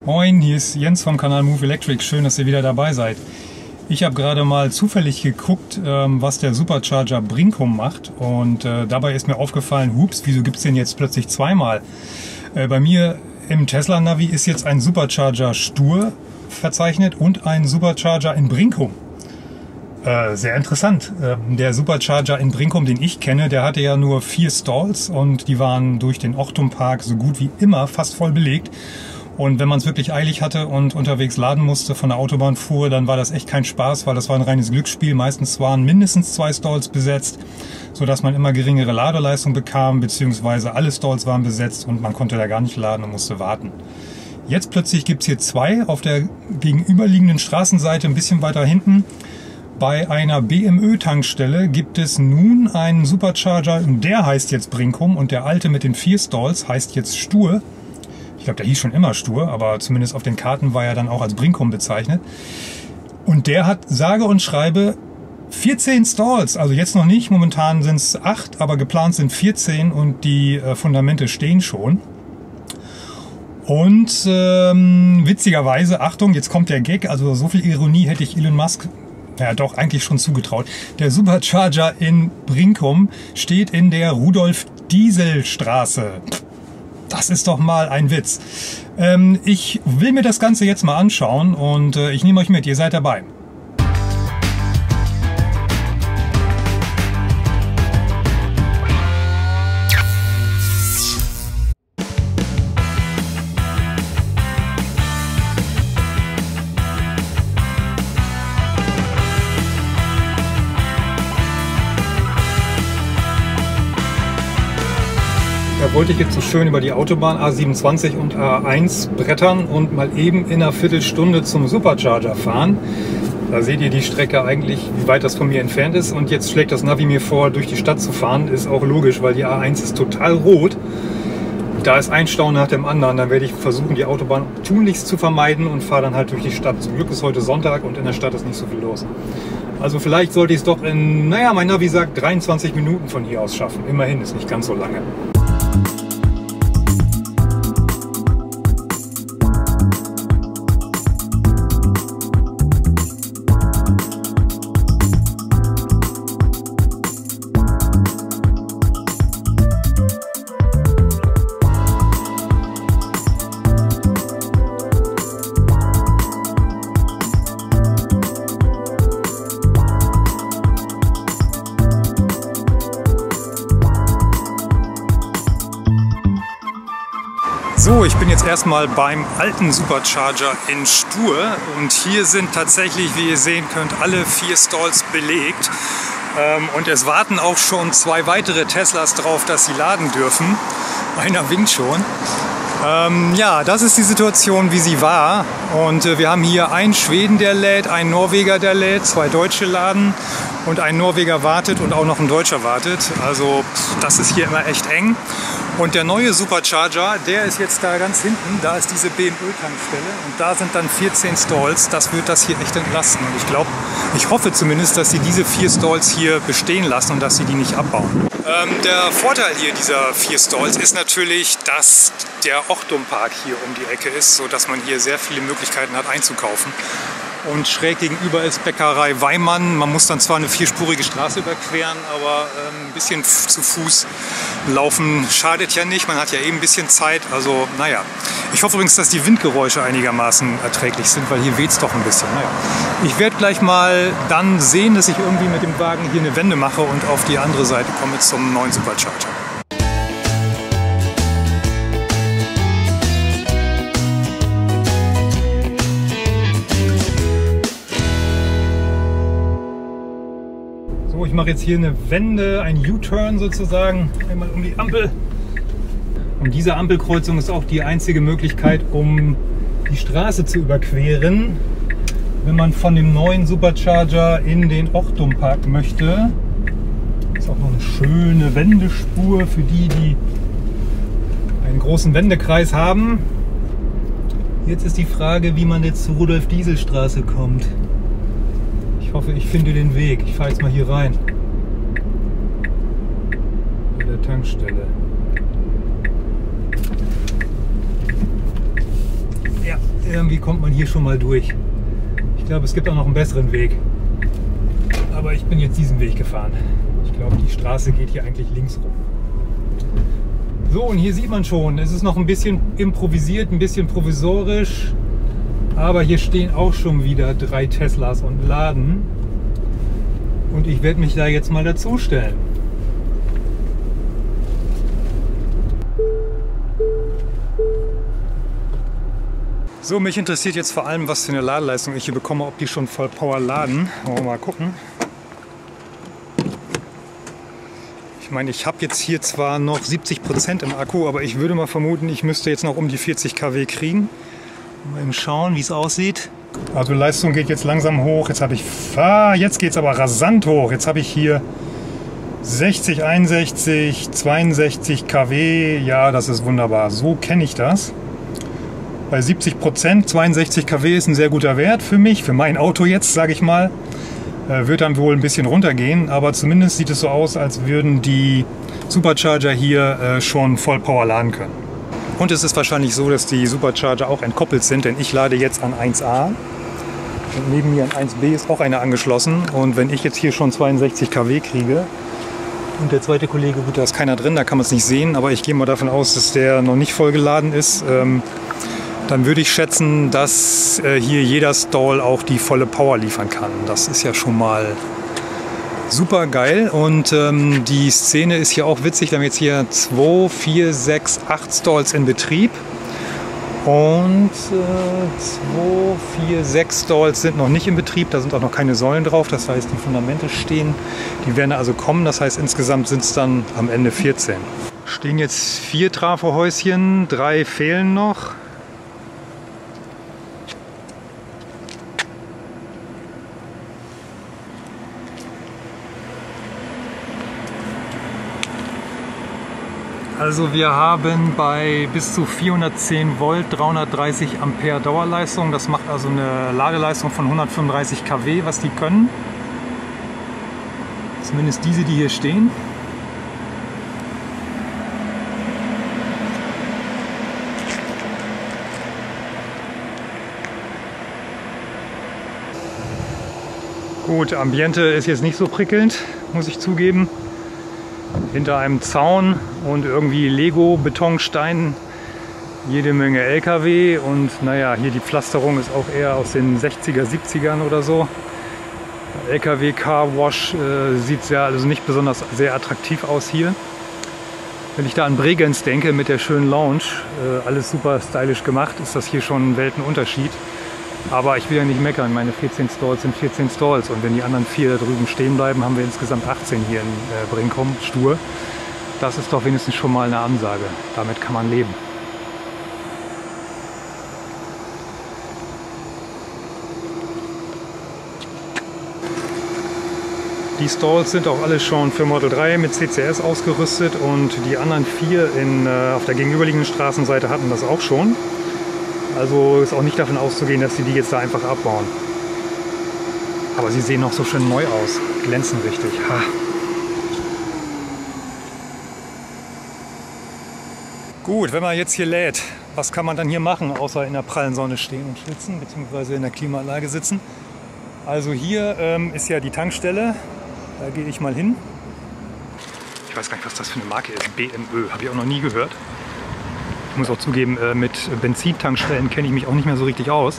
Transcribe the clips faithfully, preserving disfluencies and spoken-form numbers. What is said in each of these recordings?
Moin, hier ist Jens vom Kanal Move Electric. Schön, dass ihr wieder dabei seid. Ich habe gerade mal zufällig geguckt, ähm, was der Supercharger Brinkum macht. Und äh, dabei ist mir aufgefallen, hups, wieso gibt es den jetzt plötzlich zweimal? Äh, bei mir im Tesla Navi ist jetzt ein Supercharger Stur verzeichnet und ein Supercharger in Brinkum. Äh, sehr interessant. Äh, der Supercharger in Brinkum, den ich kenne, der hatte ja nur vier Stalls und die waren durch den Ochtum Park so gut wie immer fast voll belegt. Und wenn man es wirklich eilig hatte und unterwegs laden musste, von der Autobahn fuhr, dann war das echt kein Spaß, weil das war ein reines Glücksspiel. Meistens waren mindestens zwei Stalls besetzt, sodass man immer geringere Ladeleistung bekam, beziehungsweise alle Stalls waren besetzt und man konnte da gar nicht laden und musste warten. Jetzt plötzlich gibt es hier zwei auf der gegenüberliegenden Straßenseite, ein bisschen weiter hinten. Bei einer B M Ö-Tankstelle gibt es nun einen Supercharger, der heißt jetzt Brinkum und der alte mit den vier Stalls heißt jetzt Stur. Ich glaube, der hieß schon immer Stur, aber zumindest auf den Karten war er dann auch als Brinkum bezeichnet. Und der hat sage und schreibe vierzehn Stalls, also jetzt noch nicht, momentan sind es acht, aber geplant sind vierzehn und die äh, Fundamente stehen schon. Und ähm, witzigerweise, Achtung, jetzt kommt der Gag, also so viel Ironie hätte ich Elon Musk ja doch eigentlich schon zugetraut. Der Supercharger in Brinkum steht in der Rudolf-Diesel-Straße. Das ist doch mal ein Witz. Ähm, ich will mir das Ganze jetzt mal anschauen und äh, ich nehme euch mit, ihr seid dabei. Da wollte ich jetzt so schön über die Autobahn A siebenundzwanzig und A eins brettern und mal eben in einer Viertelstunde zum Supercharger fahren. Da seht ihr die Strecke eigentlich, wie weit das von mir entfernt ist. Und jetzt schlägt das Navi mir vor, durch die Stadt zu fahren. Ist auch logisch, weil die A eins ist total rot. Da ist ein Stau nach dem anderen. Dann werde ich versuchen, die Autobahn tunlichst zu vermeiden und fahre dann halt durch die Stadt. Zum Glück ist heute Sonntag und in der Stadt ist nicht so viel los. Also vielleicht sollte ich es doch in, naja, mein Navi sagt dreiundzwanzig Minuten von hier aus schaffen. Immerhin ist nicht ganz so lange. So, ich bin jetzt erstmal beim alten Supercharger in Stur und hier sind tatsächlich, wie ihr sehen könnt, alle vier Stalls belegt. Ähm, und es warten auch schon zwei weitere Teslas drauf, dass sie laden dürfen. Einer winkt schon. Ähm, ja, das ist die Situation, wie sie war. Und äh, wir haben hier einen Schweden, der lädt, einen Norweger, der lädt, zwei Deutsche laden und ein Norweger wartet und auch noch ein Deutscher wartet. Also pff, das ist hier immer echt eng. Und der neue Supercharger, der ist jetzt da ganz hinten, da ist diese B M Ö-Tankstelle und da sind dann vierzehn Stalls. Das wird das hier echt entlasten. Und ich glaube, ich hoffe zumindest, dass sie diese vier Stalls hier bestehen lassen und dass sie die nicht abbauen. Ähm, der Vorteil hier dieser vier Stalls ist natürlich, dass der Ochtum Park hier um die Ecke ist, sodass man hier sehr viele Möglichkeiten hat einzukaufen. Und schräg gegenüber ist Bäckerei Weimann. Man muss dann zwar eine vierspurige Straße überqueren, aber ähm, ein bisschen zu Fuß laufen schadet ja nicht. Man hat ja eben ein bisschen Zeit. Also naja, ich hoffe übrigens, dass die Windgeräusche einigermaßen erträglich sind, weil hier weht es doch ein bisschen. Naja. Ich werde gleich mal dann sehen, dass ich irgendwie mit dem Wagen hier eine Wende mache und auf die andere Seite komme zum neuen Supercharger. Ich mache jetzt hier eine Wende, ein U-Turn sozusagen, einmal um die Ampel. Und diese Ampelkreuzung ist auch die einzige Möglichkeit, um die Straße zu überqueren, wenn man von dem neuen Supercharger in den Ochtum Park möchte. Das ist auch noch eine schöne Wendespur für die, die einen großen Wendekreis haben. Jetzt ist die Frage, wie man jetzt zur Rudolf-Diesel-Straße kommt. Ich hoffe, ich finde den Weg. Ich fahre jetzt mal hier rein. Bei der Tankstelle. Ja, irgendwie kommt man hier schon mal durch. Ich glaube, es gibt auch noch einen besseren Weg. Aber ich bin jetzt diesen Weg gefahren. Ich glaube, die Straße geht hier eigentlich links rum. So, und hier sieht man schon, es ist noch ein bisschen improvisiert, ein bisschen provisorisch. Aber hier stehen auch schon wieder drei Teslas und laden. Und ich werde mich da jetzt mal dazu stellen. So, mich interessiert jetzt vor allem, was für eine Ladeleistung ich hier bekomme, ob die schon voll Power laden. Wollen wir mal gucken. Ich meine, ich habe jetzt hier zwar noch siebzig Prozent im Akku, aber ich würde mal vermuten, ich müsste jetzt noch um die vierzig Kilowatt kriegen. Mal eben schauen, wie es aussieht. Also Leistung geht jetzt langsam hoch. Jetzt habe ich, ah, jetzt geht es aber rasant hoch. Jetzt habe ich hier sechzig, einundsechzig, zweiundsechzig Kilowatt. Ja, das ist wunderbar. So kenne ich das. Bei siebzig Prozent, zweiundsechzig Kilowatt ist ein sehr guter Wert für mich, für mein Auto jetzt, sage ich mal. Äh, wird dann wohl ein bisschen runtergehen, aber zumindest sieht es so aus, als würden die Supercharger hier äh, schon voll Power laden können. Und es ist wahrscheinlich so, dass die Supercharger auch entkoppelt sind, denn ich lade jetzt an eins a und neben mir an eins b ist auch einer angeschlossen. Und wenn ich jetzt hier schon zweiundsechzig Kilowatt kriege und der zweite Kollege, gut, da ist keiner drin, da kann man es nicht sehen, aber ich gehe mal davon aus, dass der noch nicht voll geladen ist. Ähm, dann würde ich schätzen, dass äh, hier jeder Stall auch die volle Power liefern kann. Das ist ja schon mal super geil. Und ähm, die Szene ist hier auch witzig. Wir haben jetzt hier zwei, vier, sechs, acht Stalls in Betrieb. Und äh, zwei, vier, sechs Stalls sind noch nicht in Betrieb. Da sind auch noch keine Säulen drauf. Das heißt, die Fundamente stehen. Die werden also kommen. Das heißt, insgesamt sind es dann am Ende vierzehn. Stehen jetzt vier Trafohäuschen. Drei fehlen noch. Also wir haben bei bis zu vierhundertzehn Volt dreihundertdreißig Ampere Dauerleistung. Das macht also eine Ladeleistung von hundertfünfunddreißig Kilowatt, was die können. Zumindest diese, die hier stehen. Gut, Ambiente ist jetzt nicht so prickelnd, muss ich zugeben. Hinter einem Zaun und irgendwie Lego-Betonsteinen jede Menge L K W und naja, hier die Pflasterung ist auch eher aus den sechziger, siebzigern oder so. L K W Car Wash äh, sieht sehr, also nicht besonders sehr attraktiv aus hier. Wenn ich da an Bregenz denke mit der schönen Lounge, äh, alles super stylisch gemacht, ist das hier schon ein Weltenunterschied. Aber ich will ja nicht meckern, meine vierzehn Stalls sind vierzehn Stalls und wenn die anderen vier da drüben stehen bleiben, haben wir insgesamt achtzehn hier in äh, Brinkum, stur. Das ist doch wenigstens schon mal eine Ansage. Damit kann man leben. Die Stalls sind auch alle schon für Model drei mit C C S ausgerüstet und die anderen vier in, äh, auf der gegenüberliegenden Straßenseite hatten das auch schon. Also ist auch nicht davon auszugehen, dass sie die jetzt da einfach abbauen. Aber sie sehen noch so schön neu aus. Glänzen richtig. Ha. Gut, wenn man jetzt hier lädt, was kann man dann hier machen, außer in der prallen Sonne stehen und schwitzen, beziehungsweise in der Klimaanlage sitzen? Also hier ähm, ist ja die Tankstelle. Da gehe ich mal hin. Ich weiß gar nicht, was das für eine Marke ist. B M Ö, habe ich auch noch nie gehört. Ich muss auch zugeben, mit Benzintankstellen kenne ich mich auch nicht mehr so richtig aus.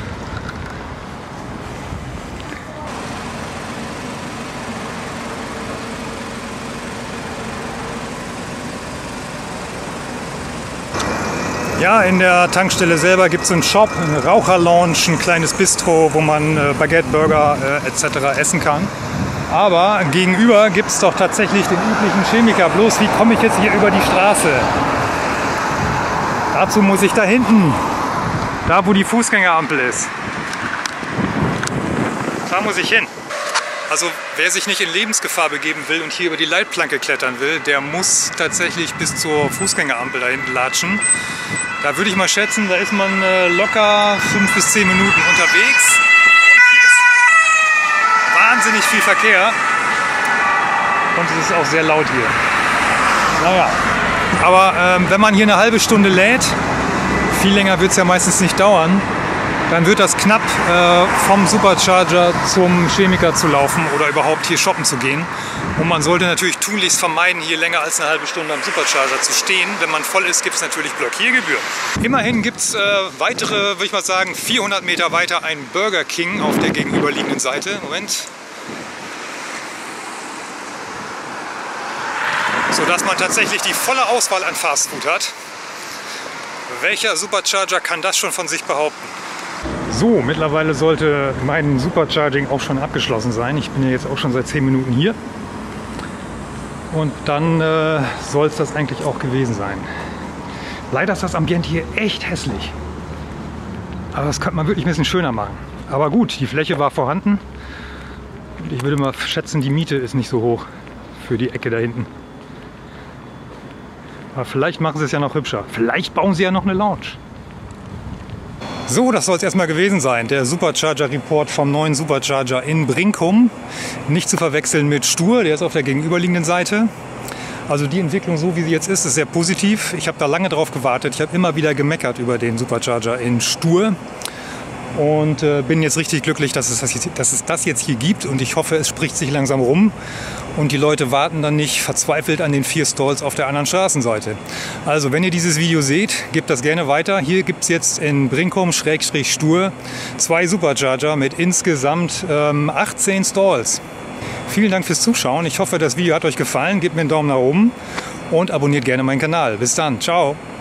Ja, in der Tankstelle selber gibt es einen Shop, eine Raucherlounge, ein kleines Bistro, wo man Baguette, Burger äh, et cetera essen kann. Aber gegenüber gibt es doch tatsächlich den üblichen Chemiker. Bloß wie komme ich jetzt hier über die Straße? Dazu muss ich da hinten, da wo die Fußgängerampel ist. Da muss ich hin. Also wer sich nicht in Lebensgefahr begeben will und hier über die Leitplanke klettern will, der muss tatsächlich bis zur Fußgängerampel da hinten latschen. Da würde ich mal schätzen, da ist man äh, locker fünf bis zehn Minuten unterwegs. Und hier ist wahnsinnig viel Verkehr. Und es ist auch sehr laut hier. Naja. Aber ähm, wenn man hier eine halbe Stunde lädt, viel länger wird es ja meistens nicht dauern, dann wird das knapp äh, vom Supercharger zum Chemiker zu laufen oder überhaupt hier shoppen zu gehen. Und man sollte natürlich tunlichst vermeiden, hier länger als eine halbe Stunde am Supercharger zu stehen. Wenn man voll ist, gibt es natürlich Blockiergebühren. Immerhin gibt es äh, weitere, würde ich mal sagen, vierhundert Meter weiter einen Burger King auf der gegenüberliegenden Seite. Moment. Sodass man tatsächlich die volle Auswahl an Fastfood hat. Welcher Supercharger kann das schon von sich behaupten? So, mittlerweile sollte mein Supercharging auch schon abgeschlossen sein. Ich bin ja jetzt auch schon seit zehn Minuten hier. Und dann äh, soll es das eigentlich auch gewesen sein. Leider ist das Ambiente hier echt hässlich. Aber das könnte man wirklich ein bisschen schöner machen. Aber gut, die Fläche war vorhanden. Und ich würde mal schätzen, die Miete ist nicht so hoch für die Ecke da hinten. Aber vielleicht machen sie es ja noch hübscher. Vielleicht bauen sie ja noch eine Lounge. So, das soll es erstmal gewesen sein. Der Supercharger-Report vom neuen Supercharger in Brinkum. Nicht zu verwechseln mit Stur, der ist auf der gegenüberliegenden Seite. Also die Entwicklung, so wie sie jetzt ist, ist sehr positiv. Ich habe da lange drauf gewartet. Ich habe immer wieder gemeckert über den Supercharger in Stur. Und äh, bin jetzt richtig glücklich, dass es, das, dass es das jetzt hier gibt. Und ich hoffe, es spricht sich langsam rum. Und die Leute warten dann nicht verzweifelt an den vier Stalls auf der anderen Straßenseite. Also, wenn ihr dieses Video seht, gebt das gerne weiter. Hier gibt es jetzt in Brinkum-Stur zwei Supercharger mit insgesamt ähm, achtzehn Stalls. Vielen Dank fürs Zuschauen. Ich hoffe, das Video hat euch gefallen. Gebt mir einen Daumen nach oben und abonniert gerne meinen Kanal. Bis dann. Ciao.